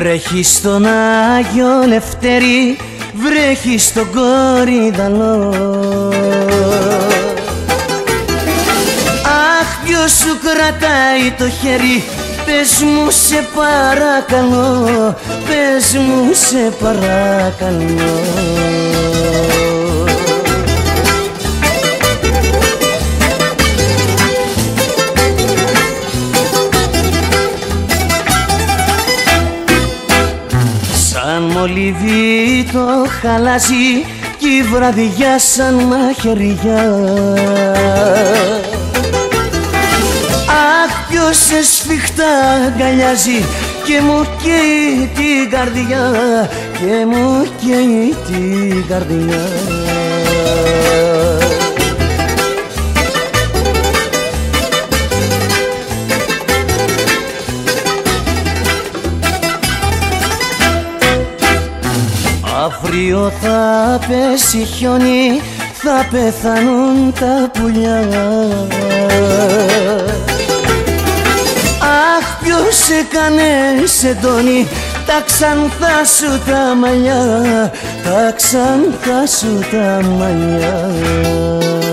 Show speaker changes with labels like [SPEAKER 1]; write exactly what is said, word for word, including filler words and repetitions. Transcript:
[SPEAKER 1] Βρέχει στον Άγιο Λευτέρη, βρέχει στον Κορυδαλό. Αχ, ποιος σου κρατάει το χέρι, πες μου σε παρακαλώ, πες μου σε παρακαλώ. Σαν μολύβι το χαλάζι κι η βραδιά σαν μαχαιριά. Αχ, ποιος σε σφιχτά αγκαλιάζει και μου καίει την καρδιά, και μου καίει την καρδιά. Αύριο θα πέσει χιόνι, θα πεθάνουν τα πουλιά. Αχ, ποιος έκανε σεντόνι τα ξανθά σου τα μαλλιά, τα ξανθά σου τα μαλλιά.